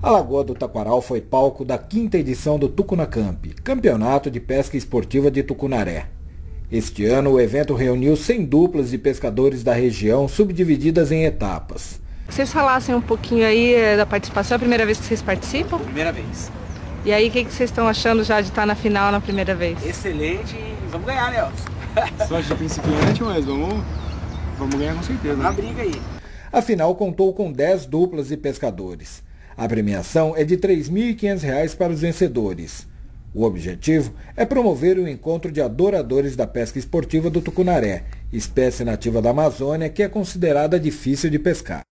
A Lagoa do Taquaral foi palco da 5ª edição do Tucunacamp, Campeonato de Pesca Esportiva de Tucunaré. Este ano, o evento reuniu 100 duplas de pescadores da região, subdivididas em etapas. Vocês falassem um pouquinho aí da participação, é a primeira vez que vocês participam? Primeira vez. E aí, o que vocês estão achando já de estar na final na primeira vez? Excelente, vamos ganhar, né, Elcio? Só de principiante, mas vamos ganhar com certeza. Na briga aí. A final contou com 10 duplas de pescadores. A premiação é de R$ 3.500 para os vencedores. O objetivo é promover o encontro de adoradores da pesca esportiva do tucunaré, espécie nativa da Amazônia que é considerada difícil de pescar.